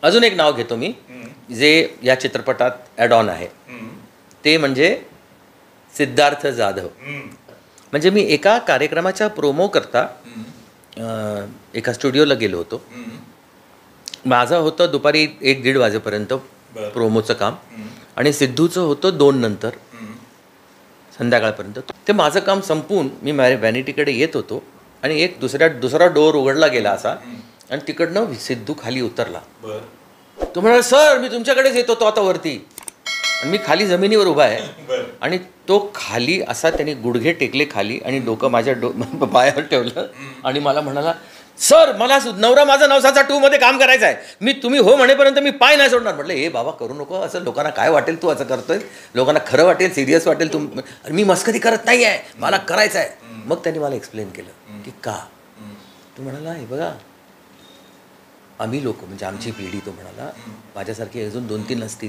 अजून एक नाव घेतो मी जे या चित्रपटात ॲड ऑन आहे, ते म्हणजे सिद्धार्थ जाधव. म्हणजे मी एका कार्यक्रमाच्या प्रोमो करता एका स्टुडिओला गेलो होतो. माझं होतं दुपारी 1-1:30 वाजेपर्यंत प्रोमोचं काम, आणि सिद्धूचं होतं 2 नंतर संध्याकाळपर्यंत. ते माझं काम संपवून मी व्हॅनिटीकडे येत होतो आणि एक दुसरा डोअर उघडला गेला असा, आणि तिकडनं सिद्धू खाली उतरला. तो म्हणाला, सर मी तुमच्याकडेच येत होतो आता वरती. आणि मी खाली जमिनीवर उभा आहे, आणि तो खाली असा त्याने गुडघे टेकले खाली आणि डोकं माझ्या पायावर ठेवलं आणि मला म्हणाला, सर मला नवरा माझा नवसाचा 2 मध्ये काम करायचं आहे, तुम्ही हो म्हणेपर्यंत मी पाय नाही सोडणार. म्हटलं हे बाबा करू नको असं, लोकांना काय वाटेल तू असं करतोय, लोकांना खरं वाटेल, सिरियस वाटेल, मी मस्करी करत नाही आहे, मला करायचं आहे. मग त्यांनी मला एक्सप्लेन केलं की का. तू म्हणाला, हे बघा आम्ही लोक म्हणजे आमची पिढी, तो म्हणाला माझ्यासारखी अजून 2-3 असतील,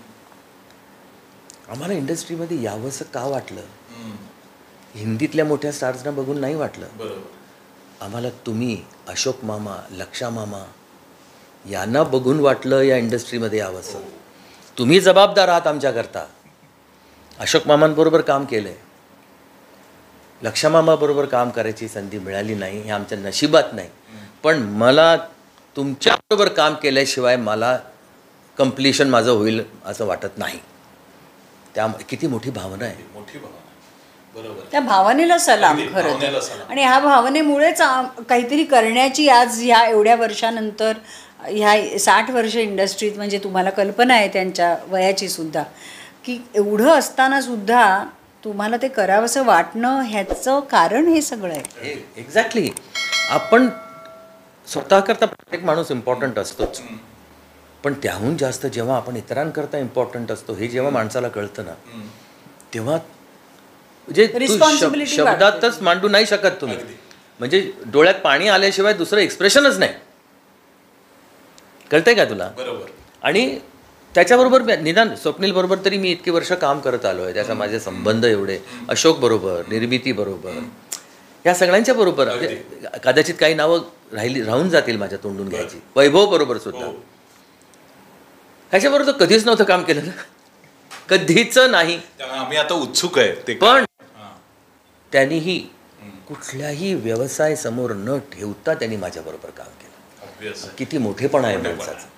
आम्हाला इंडस्ट्रीमध्ये यावंसं का वाटलं, हिंदीतल्या मोठ्या स्टार्सना बघून नाही वाटलं, आम्हाला तुम्ही अशोक मामा, लक्षा मामा यांना बघून वाटलं या इंडस्ट्रीमध्ये यावंसं. तुम्ही जबाबदार आहात आमच्याकरता. अशोक मामांबरोबर काम केलं आहे, लक्षा मामाबरोबर काम करायची संधी मिळाली नाही, हे आमच्या नशिबात नाही, पण मला तुमच्याबरोबर काम केल्याशिवाय मला कम्प्लिशन माझं होईल असं वाटत नाही. त्यामुळे किती मोठी भावना आहे, मोठी भावना. बरोबर. त्या भावनेला सलाम खरं तर. आणि ह्या भावनेमुळेच काहीतरी करण्याची आज ह्या एवढ्या वर्षानंतर, ह्या 60 वर्ष इंडस्ट्रीत, म्हणजे तुम्हाला कल्पना आहे त्यांच्या वयाची सुद्धा, की एवढं असताना सुद्धा तुम्हाला ते करावंसं वाटणं, ह्याचं कारण हे सगळं आहे. एक्झॅक्टली. आपण स्वतःकरता प्रत्येक माणूस इम्पॉर्टंट असतोच, पण त्याहून जास्त जेव्हा आपण इतरांकरता इम्पॉर्टंट असतो हे जेव्हा माणसाला कळतं ना, तेव्हा म्हणजे शब्दातच मांडू नाही शकत तुम्ही. म्हणजे डोळ्यात पाणी आल्याशिवाय दुसरं एक्सप्रेशनच नाही. कळतंय का तुला? बरोबर. आणि त्याच्याबरोबर निदान स्वप्नील बरोबर तरी मी इतकी वर्ष काम करत आलो आहे, त्याचा माझे संबंध एवढे, अशोक बरोबर, निर्मिती बरोबर, या सगळ्यांच्या बरोबर. कदाचित काही नावं राहून जातील माझ्या तोंडून घ्यायची. वैभव बरोबर सुद्धा, ह्याच्याबरोबर तर कधीच नव्हतं काम केलं ना, कधीच नाही. आम्ही आता उत्सुक आहे. पण त्यांनीही कुठल्याही व्यवसाय समोर न ठेवता त्यांनी माझ्याबरोबर काम केलं. किती मोठेपण आहे माणसाचं.